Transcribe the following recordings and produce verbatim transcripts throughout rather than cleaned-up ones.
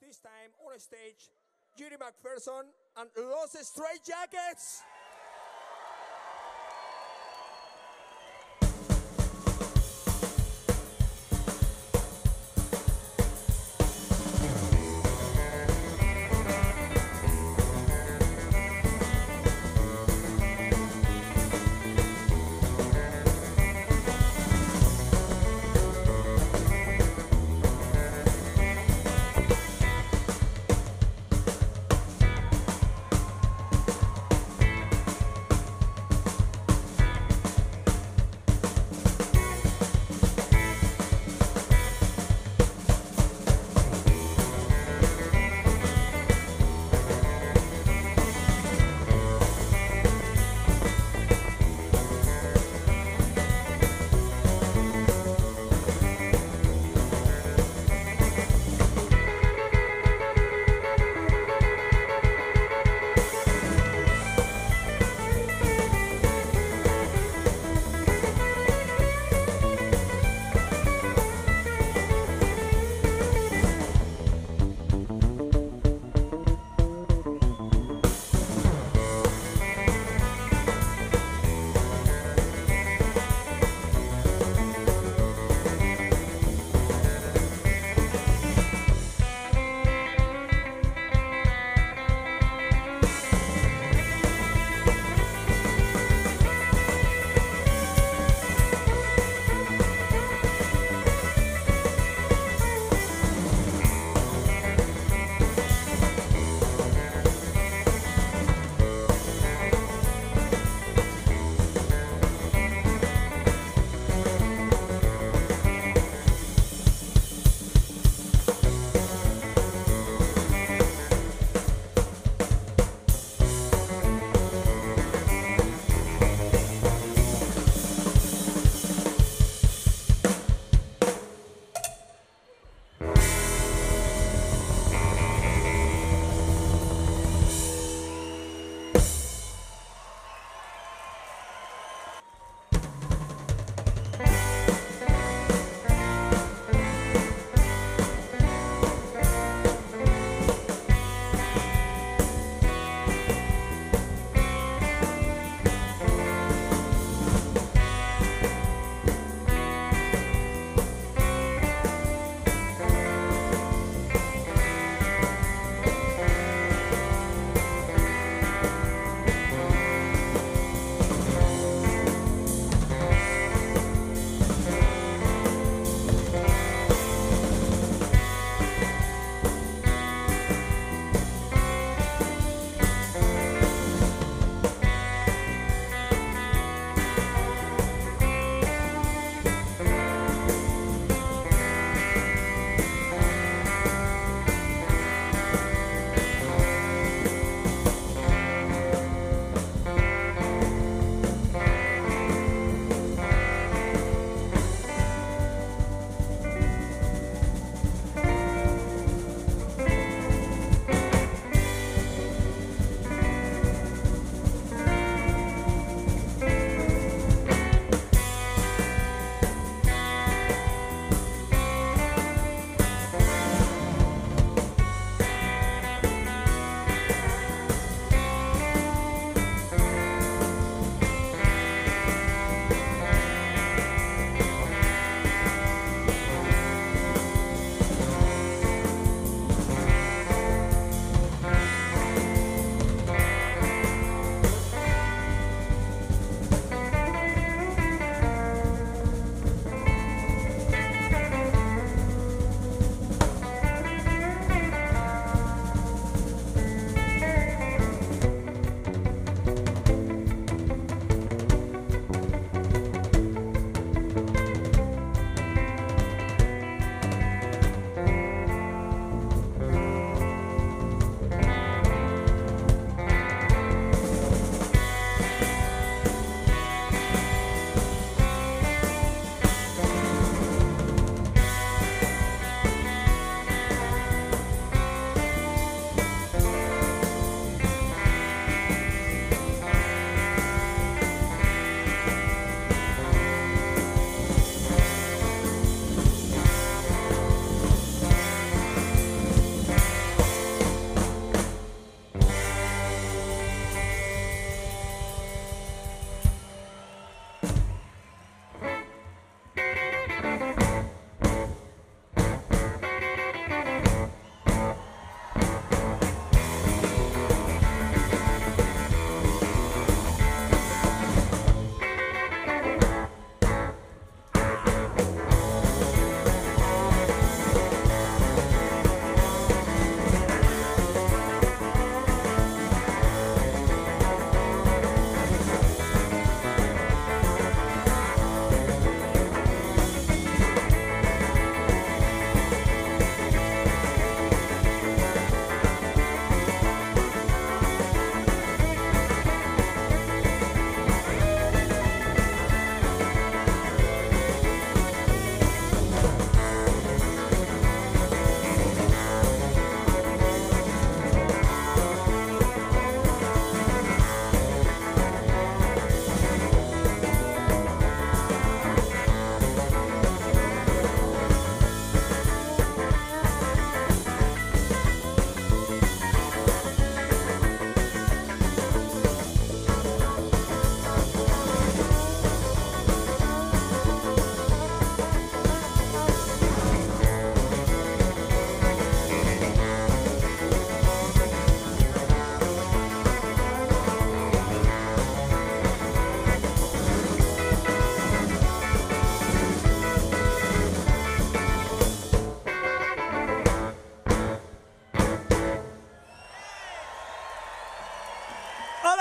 This time on stage, Judy McPherson and Los Straight Jackets.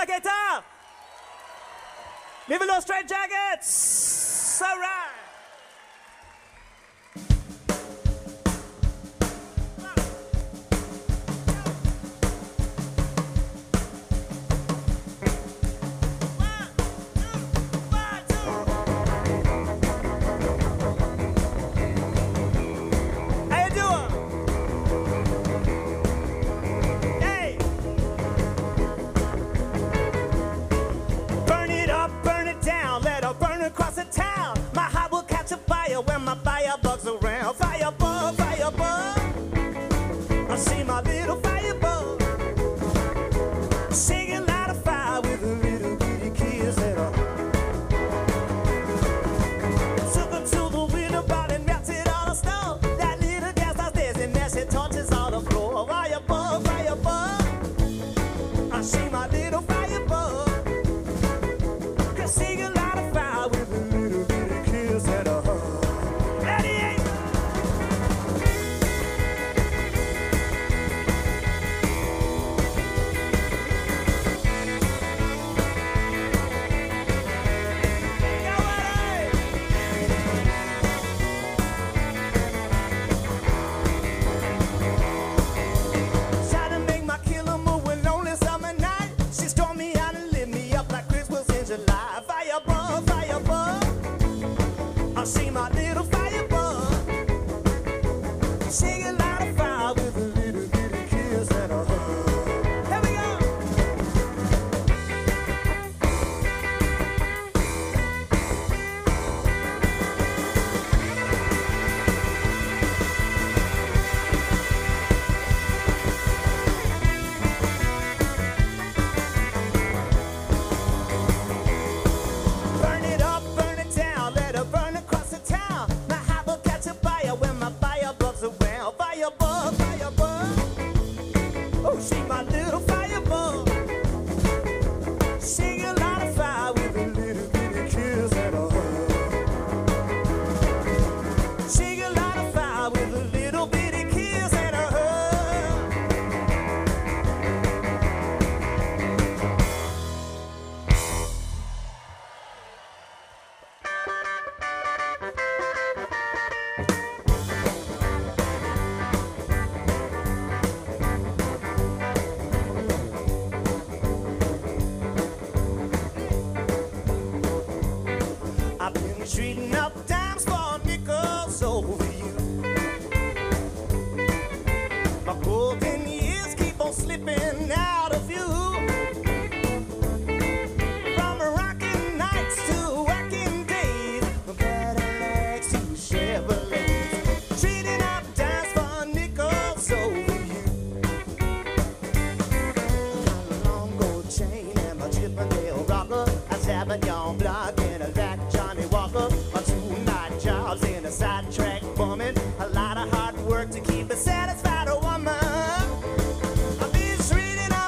la guitar. Vive los Straight Jackets. All right. Across the town, my heart will catch a fire when my firebugs around. Firebug, firebug, I see my little firebug singing light a fire with a little bitty kiss at her. Took her to the window bar and melted all the snow. That little gas downstairs and now she torches all the floor. Firebug, firebug, I see my little firebug singing light a fire with a little bitty kiss and a hug. Daddy, try to make my killer move one lonely summer night. She stormed me out and lit me up like Christmas in July. Firebug, firebug, I see my little firebug singing light a fire with a little bitty kiss and a hug. Here we go. Burn it up, burn it down, let her burn across the town. My heart will catch a fire when my firebugs around. Firebug, firebug, oh, she my little firebug singing light a fire with a little bitty kiss and a hug. Singing light a fire with a little bitty kiss and a hug. I've been treating up dimes for nickels over you. My golden years keep on slipping out of you. From rocking nights to working days, from Cadillacs to Chevrolets, treating up dimes for nickels over you. Got a long gold chain and my Chippendale rocker, a Sauvignon Blanc and a Jack Johnny Walker, a two-night jobs in a sidetrack bumming, a lot of hard work to keep a satisfied woman. I've been treating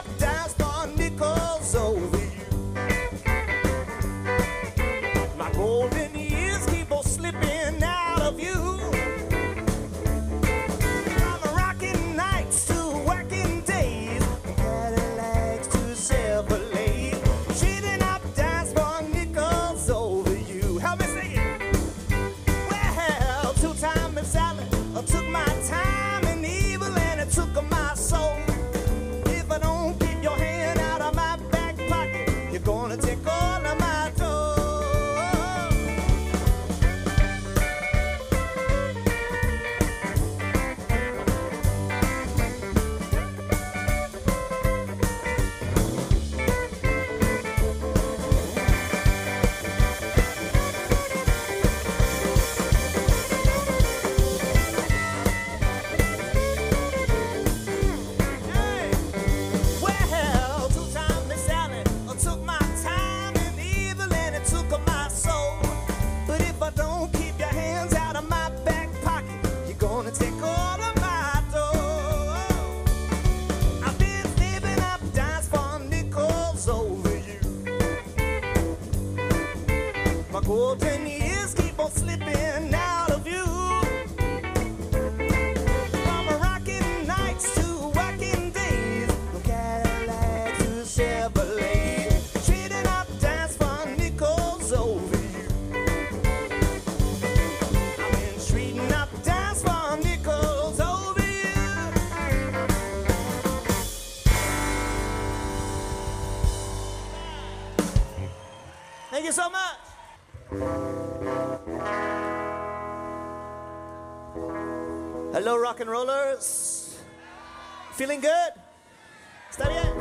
rock and rollers. Feeling good? ¿Está bien?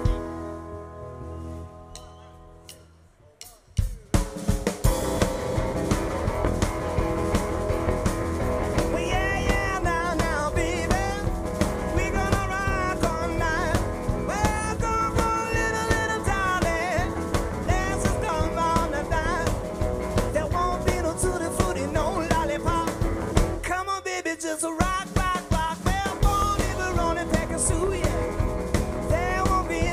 Just rock, rock, rock. Well, won't even run and pack a suit, yeah. There won't be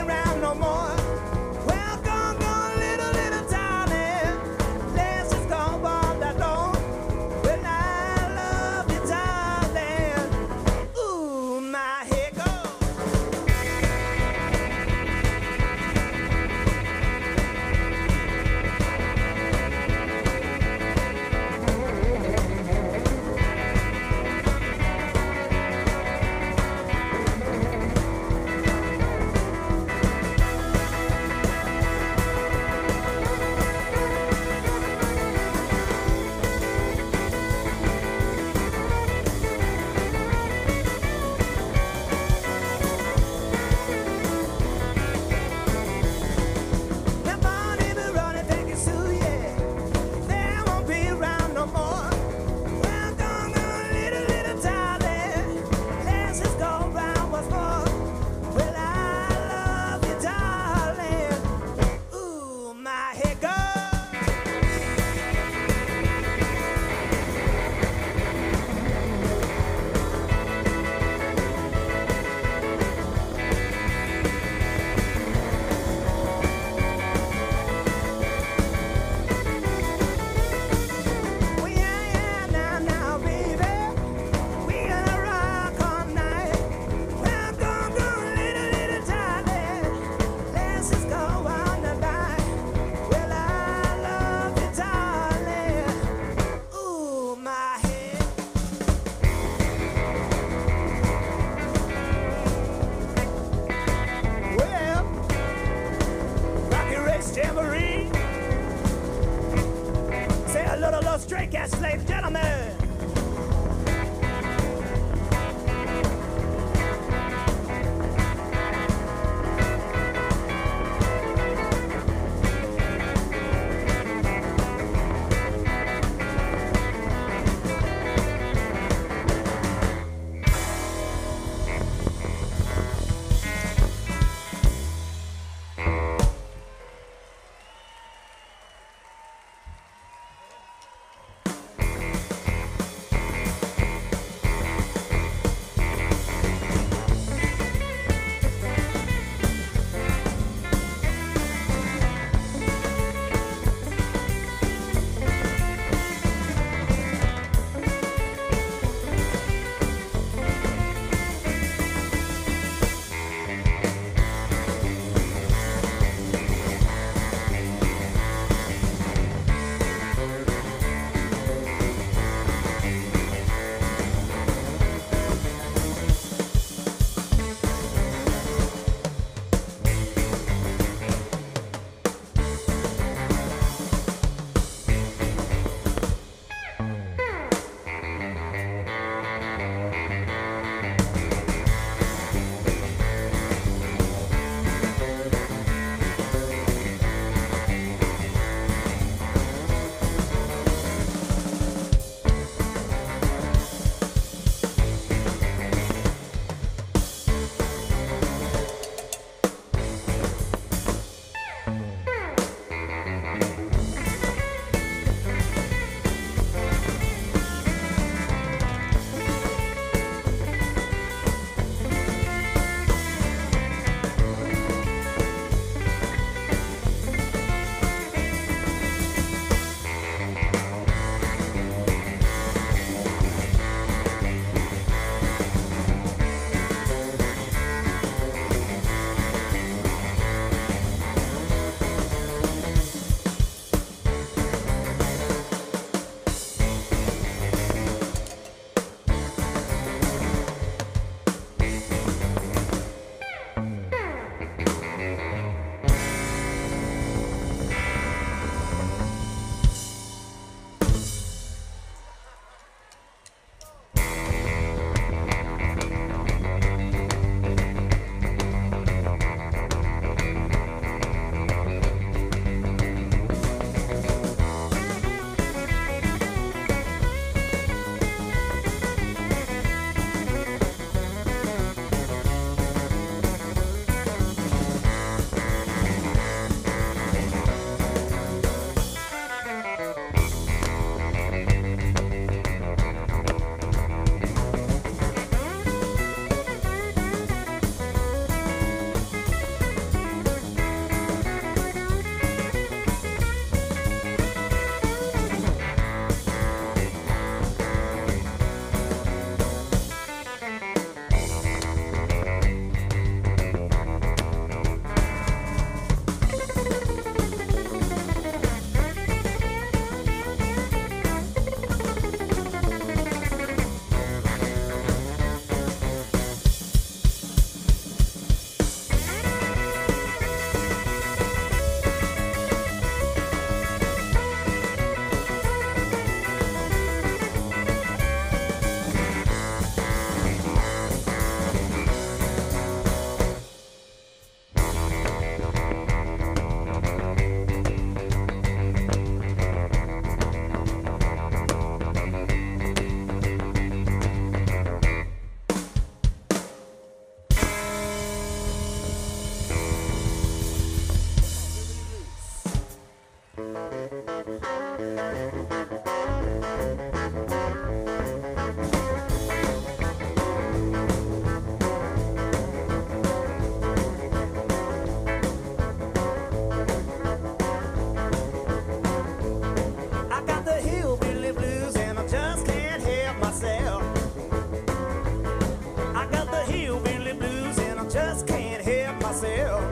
just can't help myself.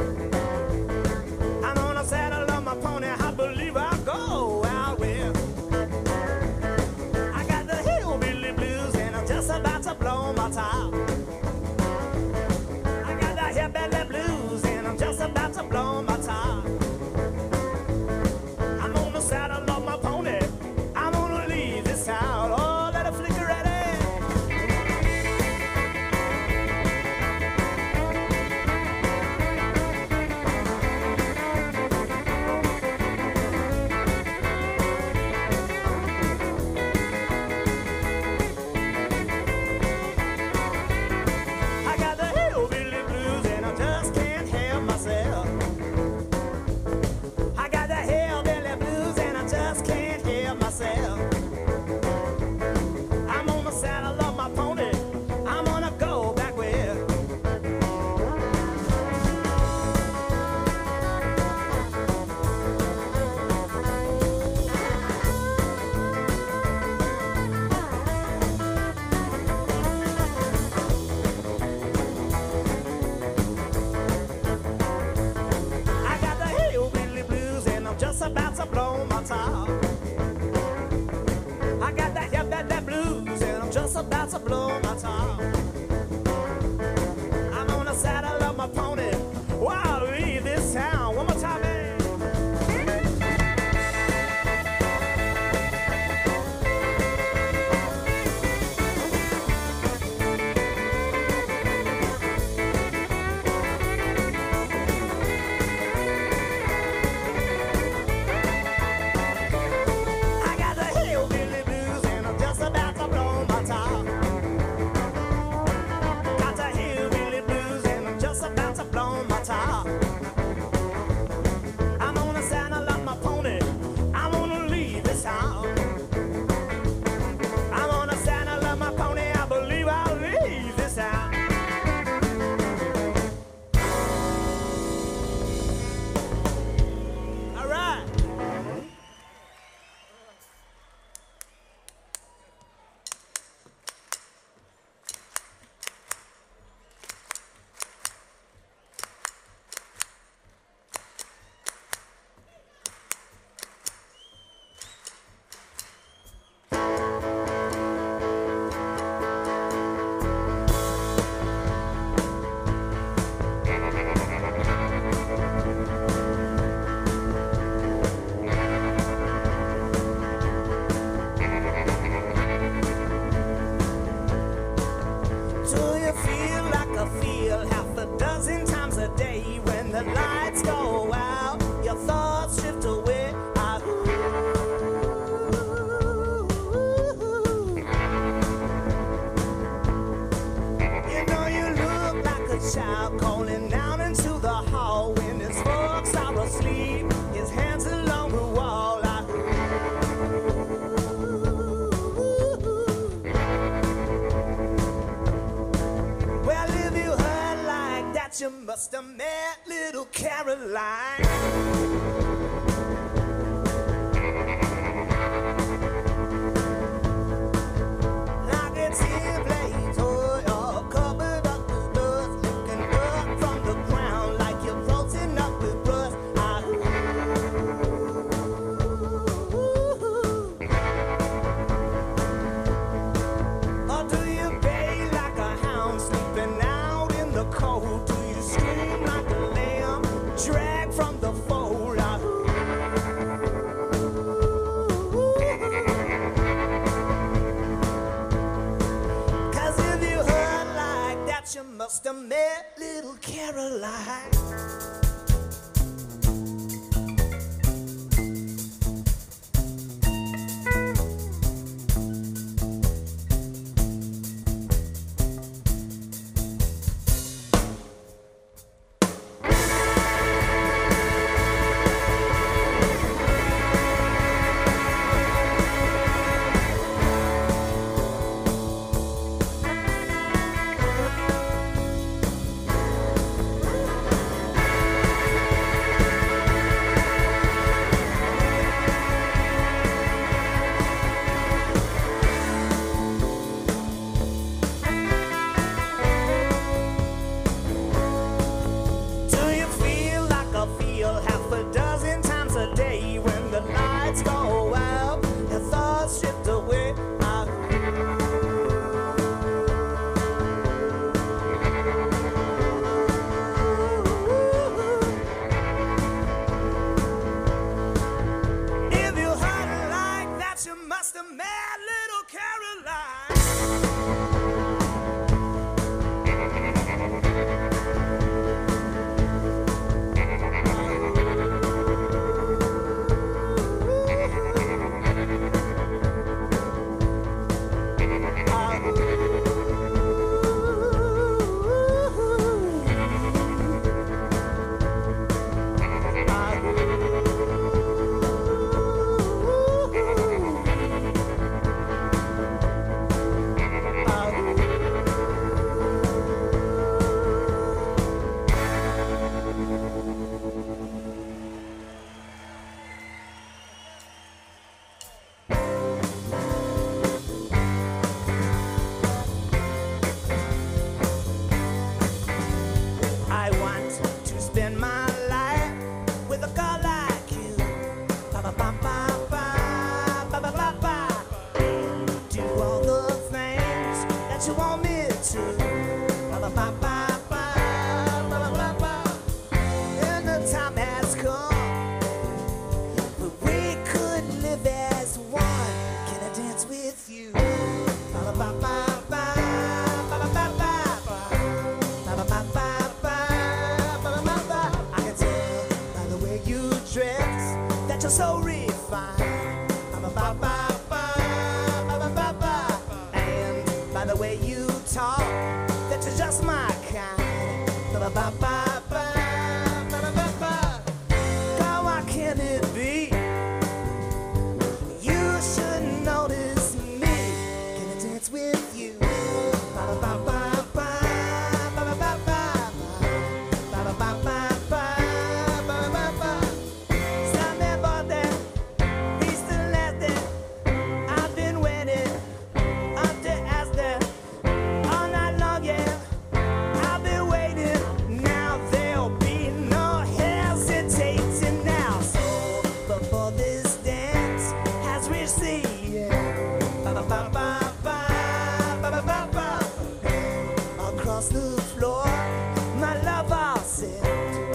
I'm on a saddle on my pony, I believe I'll go out with. I got the hillbilly blues and I'm just about to blow my top. I got the hillbilly blues and I'm just about to blow my top. I'm on the saddle of my pony, I'm gonna leave this town. Oh, let it flicker ready. I got the hillbilly blues and I just can't help myself. I got the hillbilly blues and I just can't help myself. I'm on the saddle of my pony, I'm gonna go back where. I got the hillbilly blues and I'm just about to blow my top. I got the hillbilly blues and I'm just about to blow my top. I'm on the saddle of my pony, while I leave this town. One more time, man. I got the hillbilly blues and I'm just about to blow my top. Got the hillbilly blues and I'm just about to blow my top. I'm on the saddle of my pony, I'm gonna leave this town. I'm on the saddle of my pony, I believe I'll leave this town. All right. Do you feel like I feel half a dozen times a day when the lights go out, your thoughts drift away? Ah, ooh. You know you look like a child calling down into the hall when his folks are asleep, his hands along the wall. Ah, ooh. Well, if you heard like that, you must have met little Caroline. Like a tin plate toy all covered up with dust, looking up from the ground like you're floating up with rust. Ah, ooh. Or do you bay like a hound sleeping out in the cold? Do you scream like a lamb dragged from the fold? Ah, ooh. Cause if you heard like that, you must have met little Caroline. And the time has come, but we could live as one. Can I dance with you? I can tell by the way you dress that you're so refined. And by the way you talk, that you're just my kind. God, why can't it be? You should notice me. Can I dance with you? Across the floor, my love I'll sit.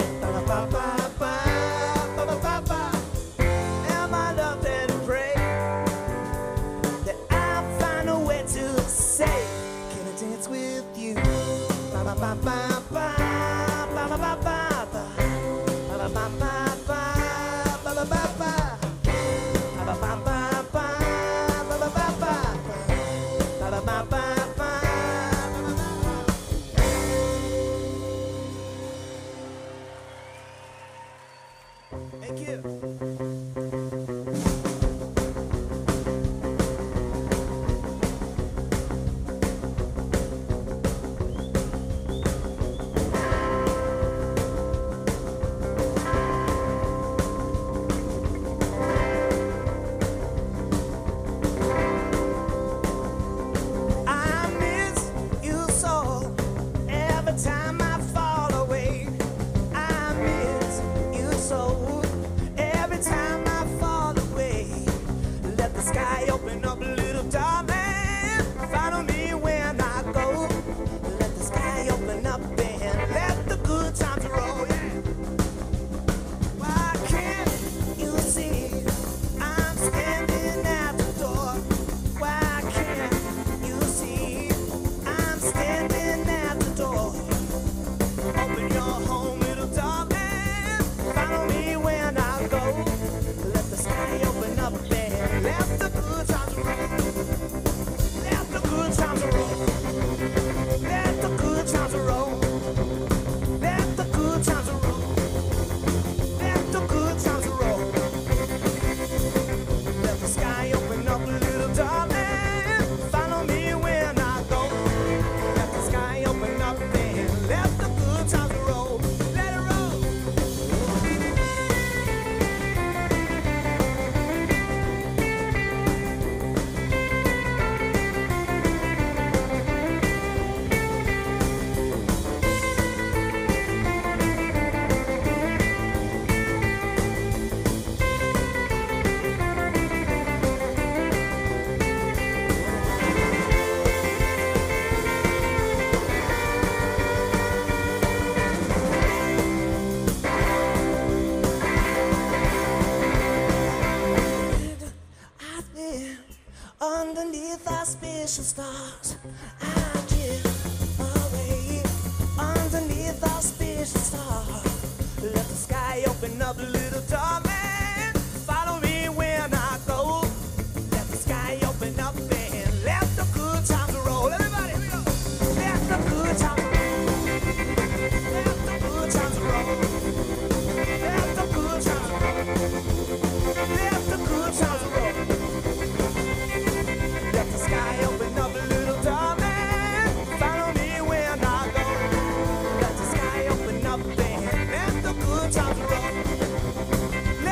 And my love and pray that I'll find a way to say, can I dance with you? Thank you. I miss you so every time I fall away. I miss you so every time I fall away. Let the sky open up, little darling. Follow me when I go. Let the sky open up and let the good times roll. Yeah. Why can't you see I'm standing at the door? Why can't you see I'm standing at the door? Open your home, little darling. Follow me when I go. Let the sky open up and let the good times roll. Let the good times roll. Let the good times roll. Let the good times roll. Let the good times roll. Let the sky open up, little darling. Follow me when I go. Let the sky open up and let the good times roll. Let it roll. I've been underneath auspicious stars. I drift away underneath auspicious stars. Let the sky open up, little darling. Follow me when I go. Let the sky open up and let the good times roll. Everybody, here we go. Let the good times roll. Let the good times roll. Let the good times roll. Let the good times roll. Let the sky open up, little darling. Follow me when I go. Let the sky open up and let the good times roll.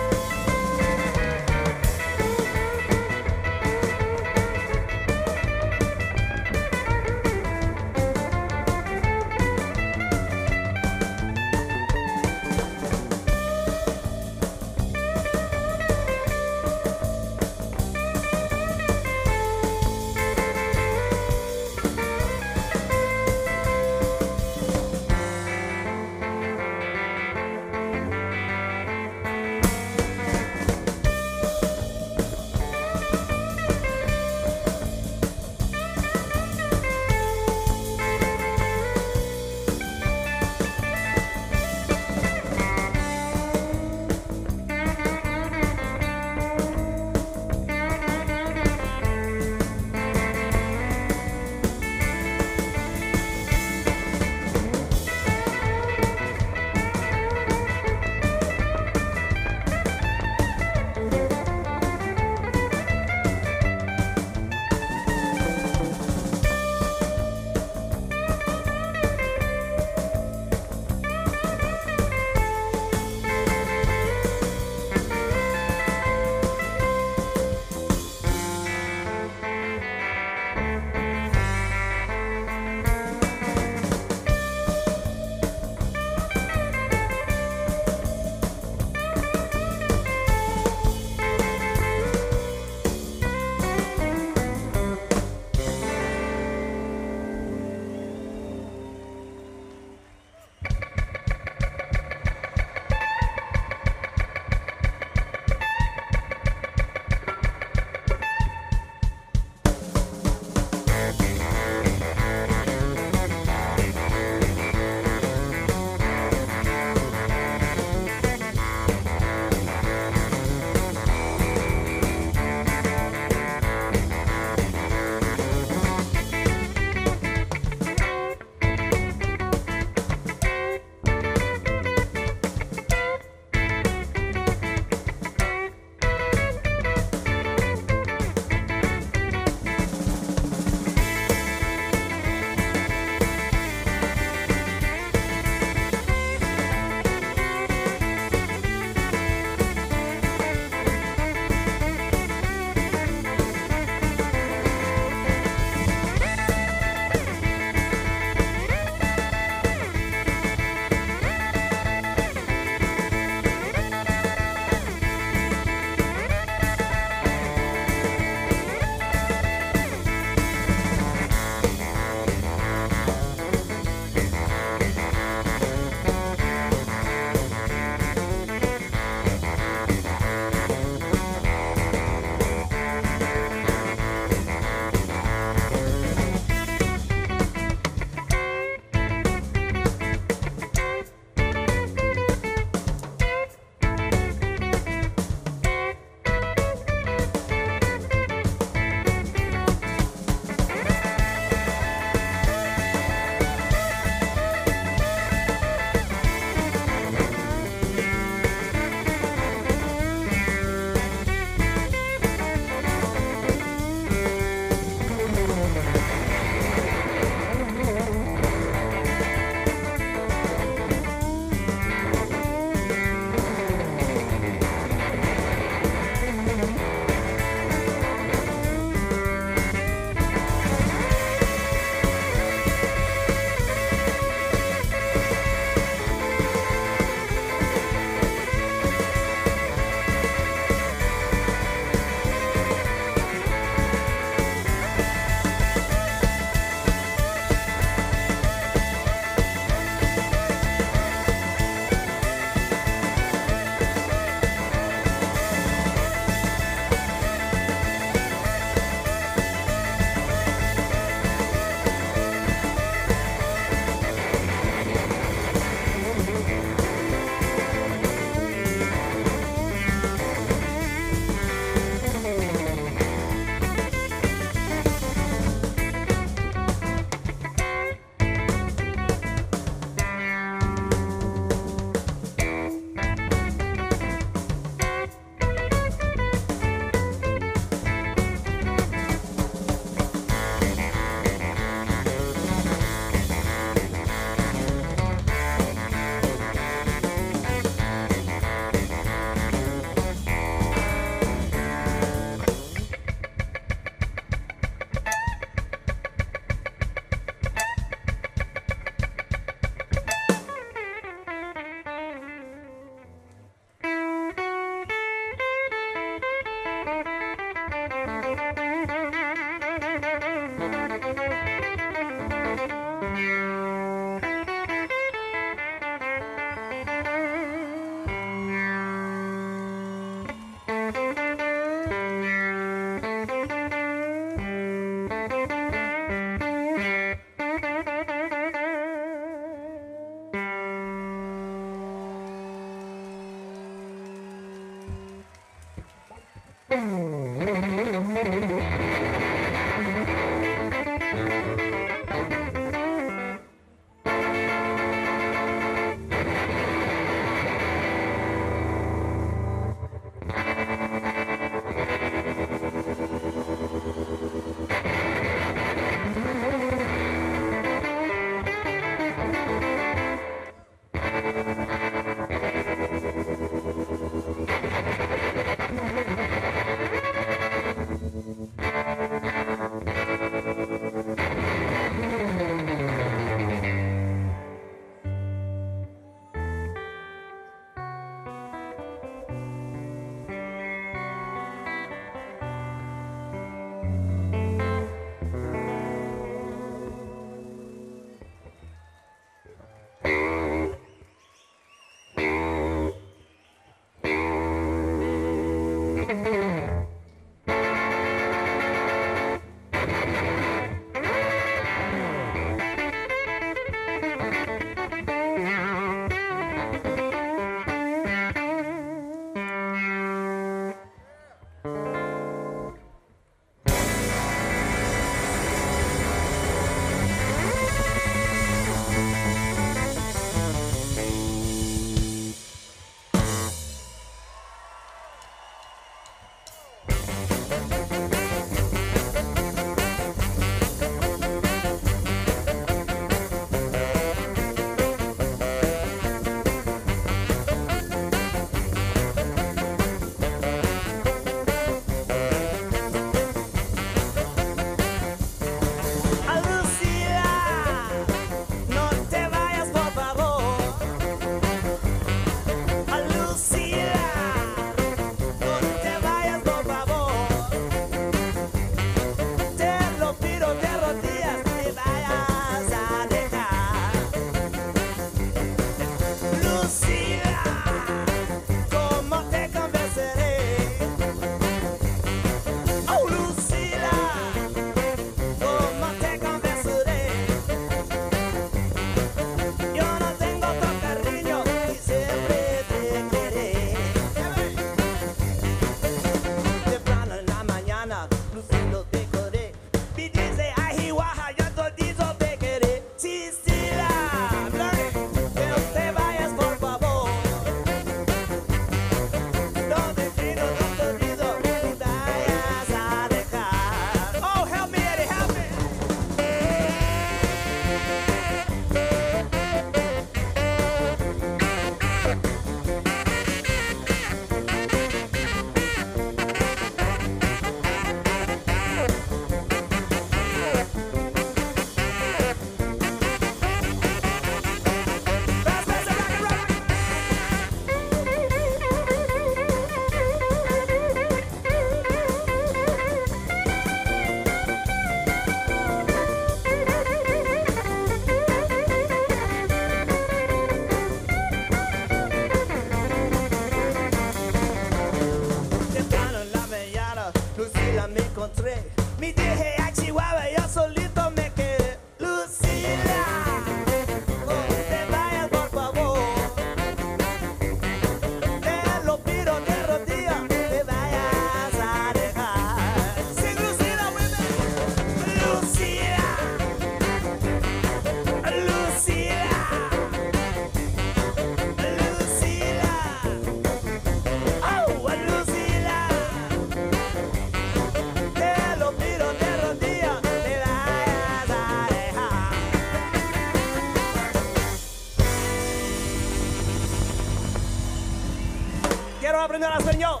Quiero aprender español.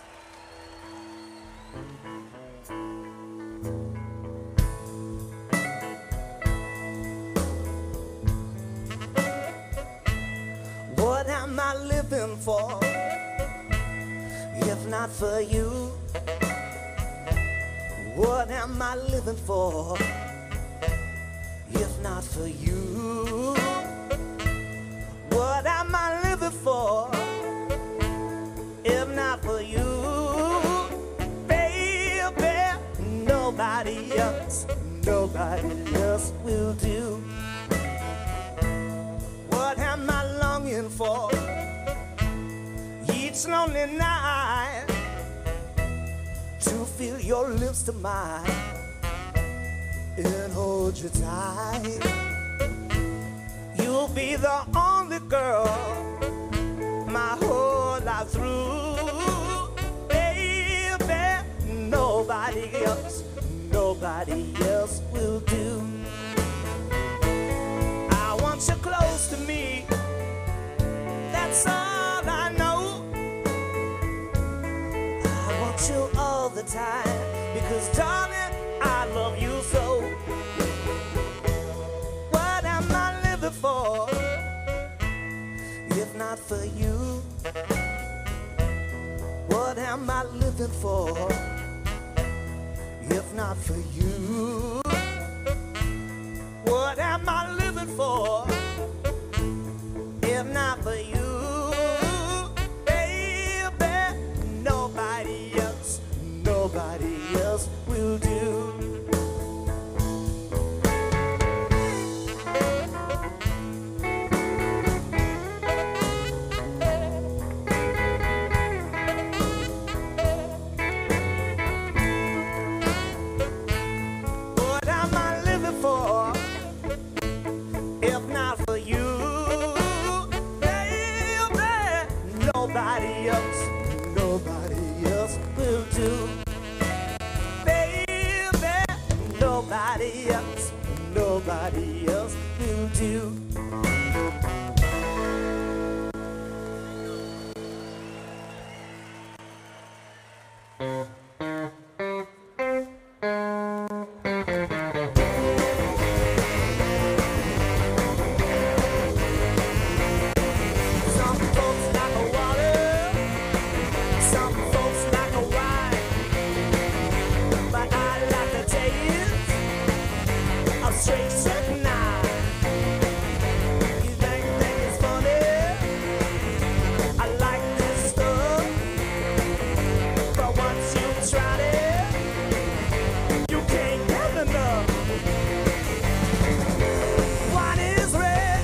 What am I living for if not for you? What am I living for if not for you? What am I living for if not for you? Baby, nobody else, nobody else will do. What am I longing for each lonely night? To feel your lips to mine and hold you tight. You'll be the only girl my whole life through. Baby, nobody else, nobody else will do. I want you close to me, that's all I know. I want you all the time, because darling, I love you so. What am I living for if not for you? What am I living for if not for you? What am I living for if not for you? Baby, nobody else. just what nobody else will do. Some folks like a water, some folks like a wine, but I like the taste of straight strychnine. You think think it's funny? I like this stuff, but once you've tried it, you can't get enough. Wine is red,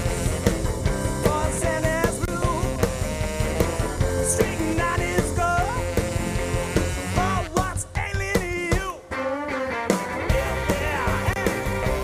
poison is blue, strychnine is gold. But what's ailing you? Yeah, yeah, yeah.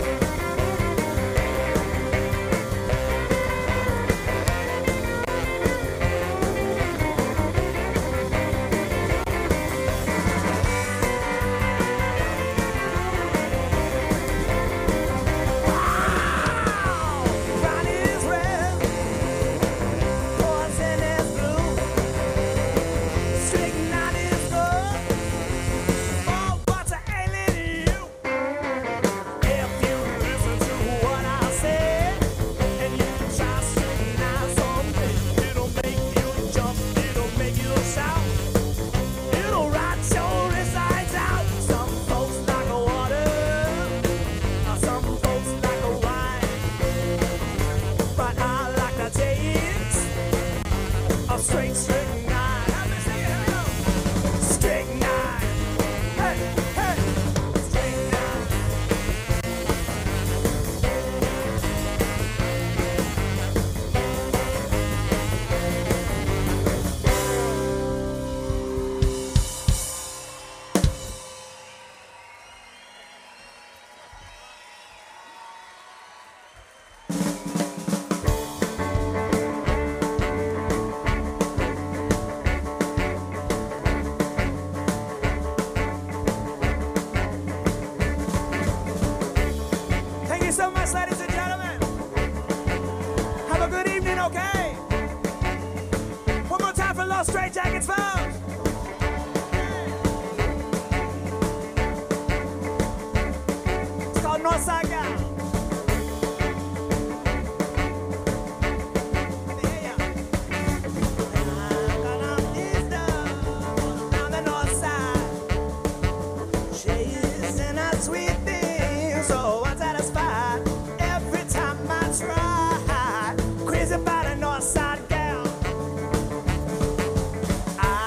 Wine is red, poison is blue, strychnine is gold. Oh, what's ailing you? If you listen to what I say and you try strychnine someday, it'll make you jump, it'll make you shout, it'll rot your insides out. Some folks like a water, some folks like a wine, but I like the taste of straight strychnine. Let me see it, here we go. Strychnine. Hey, hey. Strychnine. Thank you so much, ladies and gentlemen. Have a good evening, okay? One more time for Lost Straight Jackets, folks. It's called Northside Gal. Let me hear ya. I'm gonna ease down on the north side. Chasing a sweet thing, so I'm satisfied every time I try. Crazy about a north side gal. I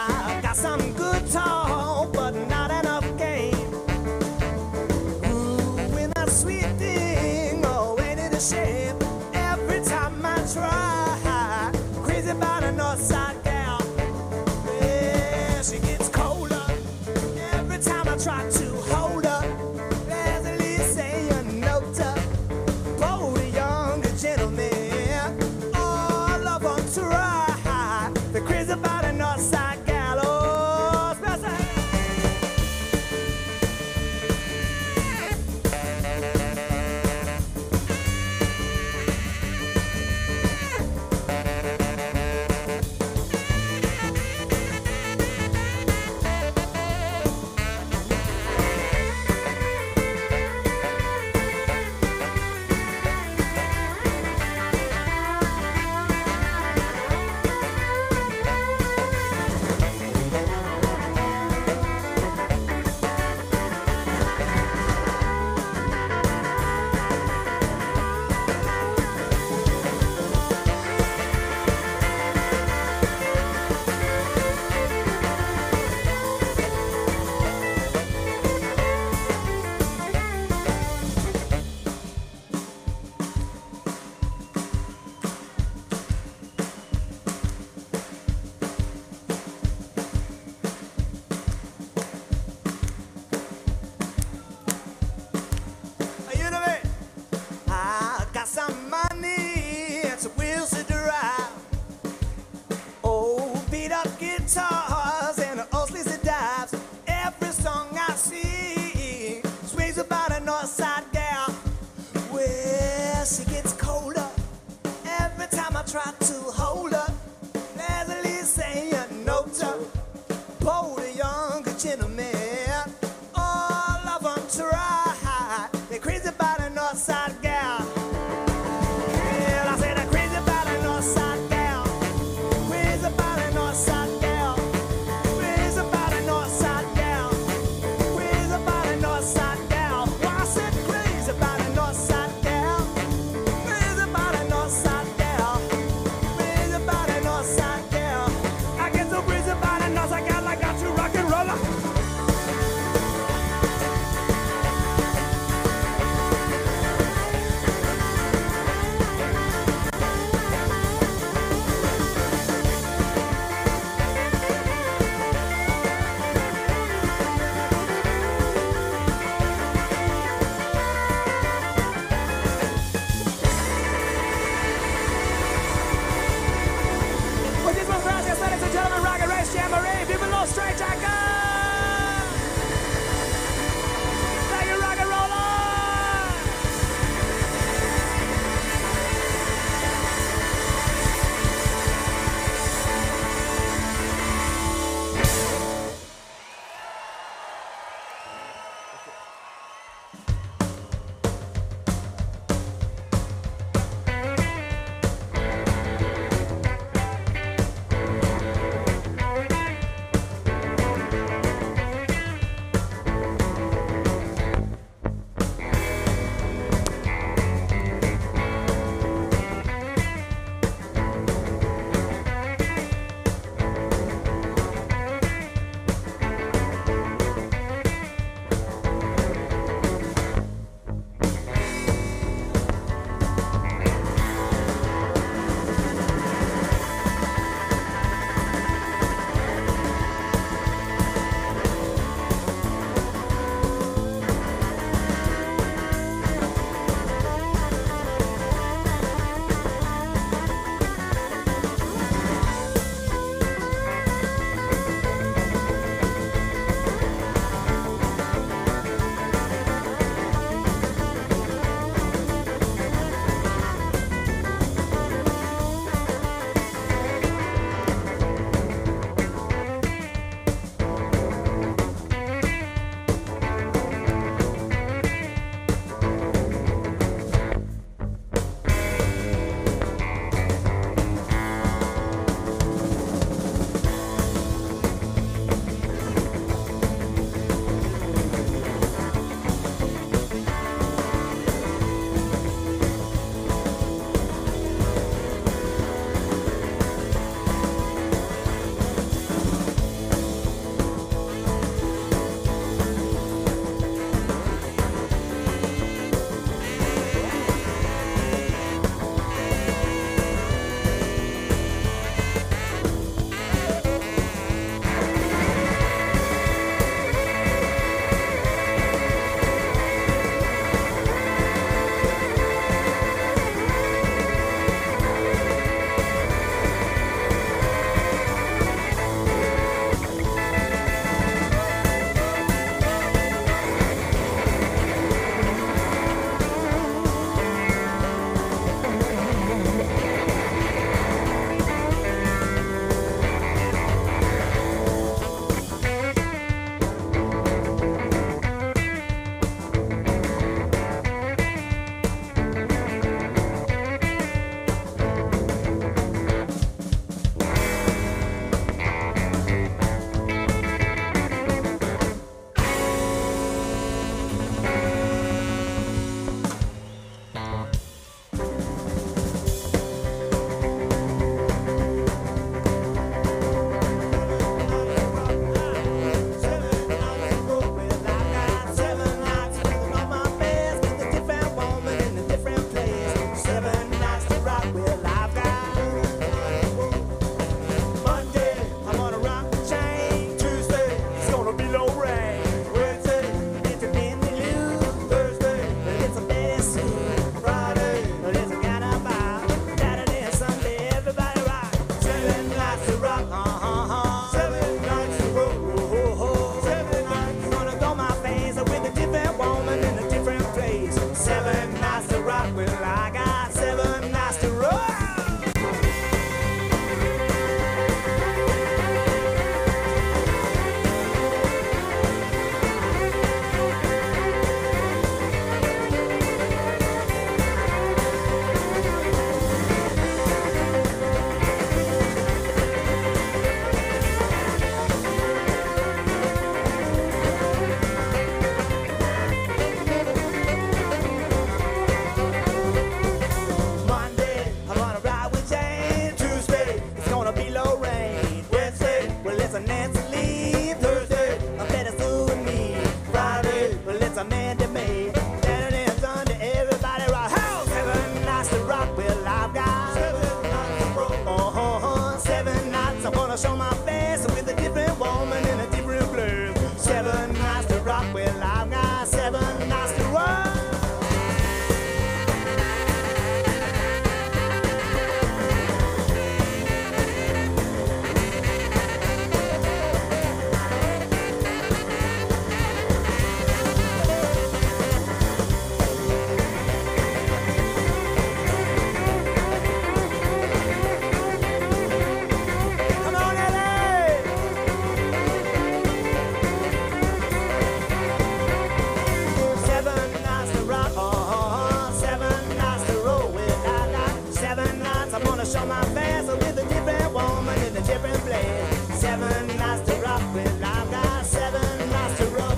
show my face with a different woman in a different place. Seven nights to rock with, I've got seven nights to rock.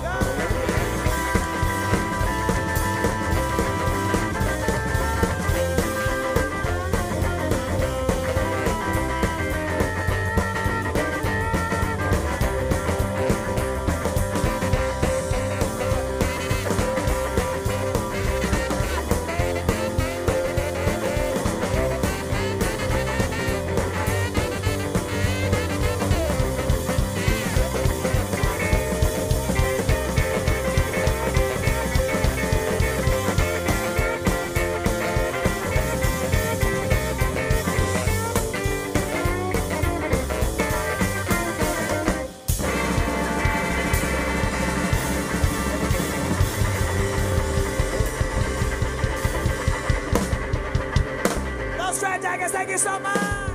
Those Straight Jackets, thank you so much.